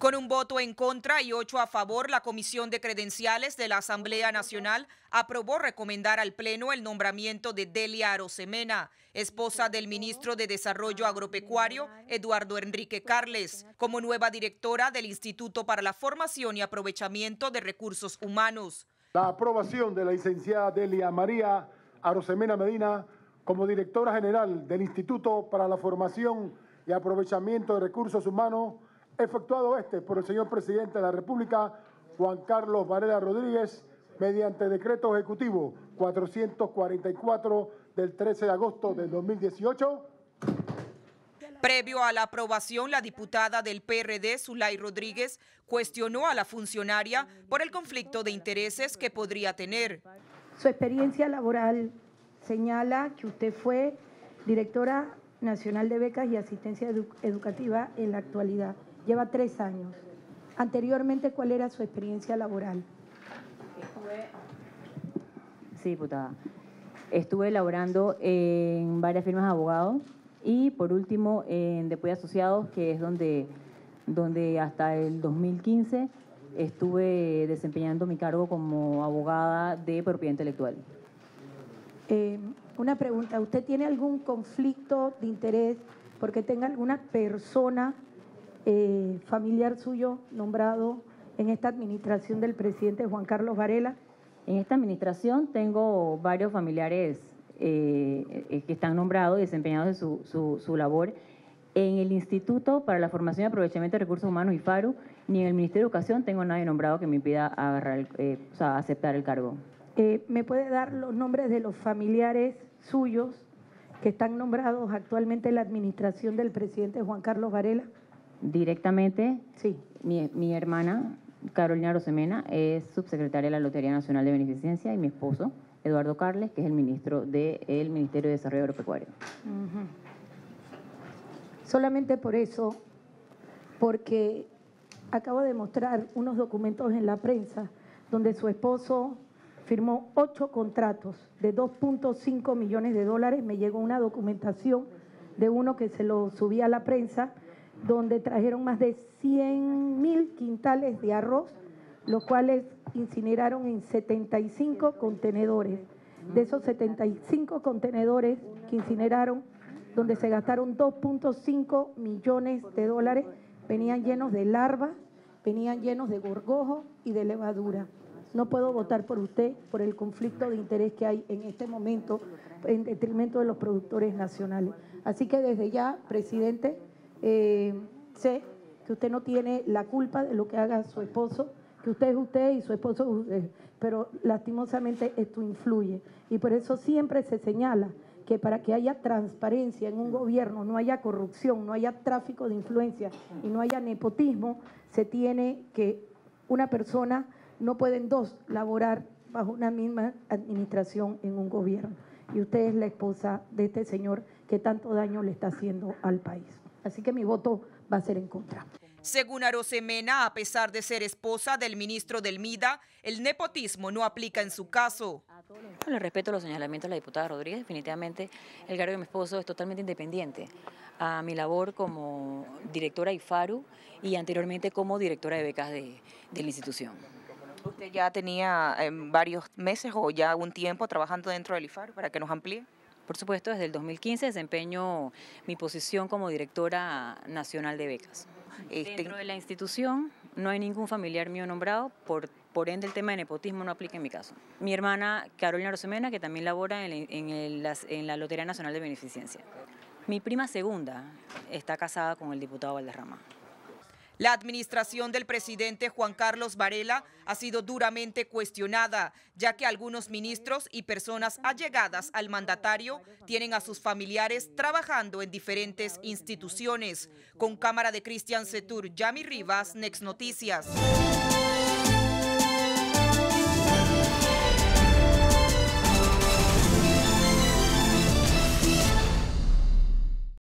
Con un voto en contra y 8 a favor, la Comisión de Credenciales de la Asamblea Nacional aprobó recomendar al Pleno el nombramiento de Delia Arosemena, esposa del ministro de Desarrollo Agropecuario, Eduardo Enrique Carles, como nueva directora del Instituto para la Formación y Aprovechamiento de Recursos Humanos. La aprobación de la licenciada Delia María Arosemena Medina como directora general del Instituto para la Formación y Aprovechamiento de Recursos Humanos, efectuado por el señor presidente de la República, Juan Carlos Varela Rodríguez, mediante decreto ejecutivo 444 del 13 de agosto del 2018. Previo a la aprobación, la diputada del PRD, Zulay Rodríguez, cuestionó a la funcionaria por el conflicto de intereses que podría tener. Su experiencia laboral señala que usted fue directora nacional de becas y asistencia educativa en la actualidad. Lleva 3 años. Anteriormente, ¿cuál era su experiencia laboral? Sí, diputada. Estuve laborando en varias firmas de abogados y, por último, en Depuy Asociados, que es donde hasta el 2015 estuve desempeñando mi cargo como abogada de propiedad intelectual. Una pregunta, ¿usted tiene algún conflicto de interés porque tenga alguna persona familiar suyo nombrado en esta administración del presidente Juan Carlos Varela? En esta administración tengo varios familiares que están nombrados y desempeñados de su labor. En el Instituto para la Formación y Aprovechamiento de Recursos Humanos, IFARU, ni en el Ministerio de Educación tengo nadie nombrado que me impida aceptar el cargo. ¿Me puede dar los nombres de los familiares suyos que están nombrados actualmente en la administración del presidente Juan Carlos Varela? Directamente, sí. Mi hermana, Carolina Arosemena, es subsecretaria de la Lotería Nacional de Beneficencia, y mi esposo, Eduardo Carles, que es el ministro del Ministerio de Desarrollo Agropecuario. Solamente por eso, porque acabo de mostrar unos documentos en la prensa donde su esposo firmó 8 contratos de 2.5 millones de dólares. Me llegó una documentación de uno que se lo subí a la prensa, donde trajeron más de 100.000 quintales de arroz, los cuales incineraron en 75 contenedores. De esos 75 contenedores que incineraron, donde se gastaron 2.5 millones de dólares, venían llenos de larvas, venían llenos de gorgojo y de levadura. No puedo votar por usted por el conflicto de interés que hay en este momento en detrimento de los productores nacionales. Así que desde ya, presidente, sé que usted no tiene la culpa de lo que haga su esposo, que usted es usted y su esposo es usted, pero lastimosamente esto influye. Y por eso siempre se señala que para que haya transparencia en un gobierno, no haya corrupción, no haya tráfico de influencia y no haya nepotismo, se tiene que una persona, no pueden 2 laborar bajo una misma administración en un gobierno. Y usted es la esposa de este señor que tanto daño le está haciendo al país. Así que mi voto va a ser en contra. Según Arosemena, a pesar de ser esposa del ministro del MIDA, el nepotismo no aplica en su caso. Le respeto los señalamientos de la diputada Rodríguez. Definitivamente el cargo de mi esposo es totalmente independiente a mi labor como directora IFARU y anteriormente como directora de becas de la institución. ¿Usted ya tenía varios meses o ya un tiempo trabajando dentro del IFARU, para que nos amplíe? Por supuesto, desde el 2015 desempeño mi posición como directora nacional de becas. Dentro de la institución no hay ningún familiar mío nombrado, por ende el tema de nepotismo no aplica en mi caso. Mi hermana Carolina Arosemena, que también labora en la Lotería Nacional de Beneficencia. Mi prima segunda está casada con el diputado Valderrama. La administración del presidente Juan Carlos Varela ha sido duramente cuestionada, ya que algunos ministros y personas allegadas al mandatario tienen a sus familiares trabajando en diferentes instituciones. Con cámara de Cristian Setur, Yami Rivas, Next Noticias.